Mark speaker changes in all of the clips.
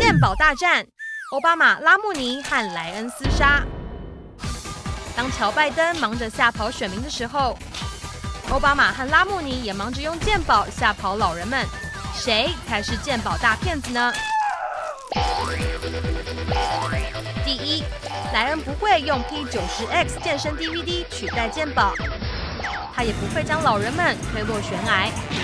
Speaker 1: 健保大战，奥巴马、拉姆尼和莱恩厮杀。当乔拜登忙着吓跑选民的时候，奥巴马和拉姆尼也忙着用健保吓跑老人们。谁才是健保大骗子呢？第一，莱恩不会用 P90X 健身 DVD 取代健保，他也不会将老人们推落悬崖。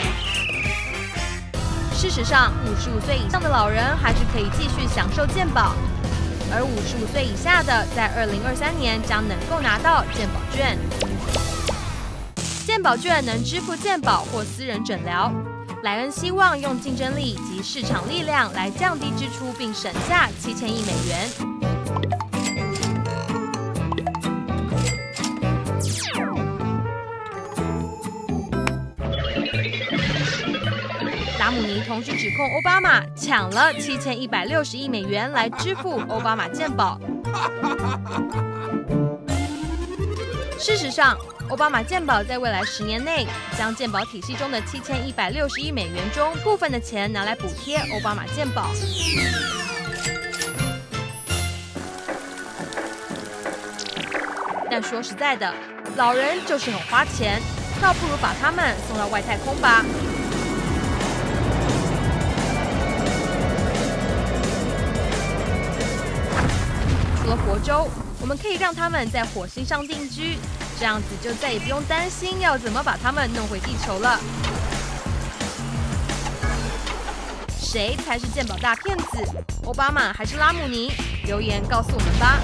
Speaker 1: 事实上，55岁以上的老人还是可以继续享受健保，而55岁以下的，在2023年将能够拿到健保券。健保券能支付健保或私人诊疗。莱恩希望用竞争力及市场力量来降低支出，并省下7000亿美元。拉姆尼同时指控奥巴马抢了7160亿美元来支付奥巴马健保。事实上，奥巴马健保在未来10年内将健保体系中的7160亿美元中部分的钱拿来补贴奥巴马健保。但说实在的，老人就是很花钱，倒不如把他们送到外太空吧。除了佛州，我们可以让他们在火星上定居，这样子就再也不用担心要怎么把他们弄回地球了。谁才是健保大骗子？奥巴马还是拉姆尼？留言告诉我们吧。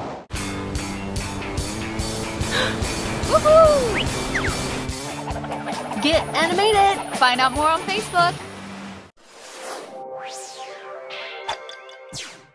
Speaker 2: Get animated! Find out more on Facebook.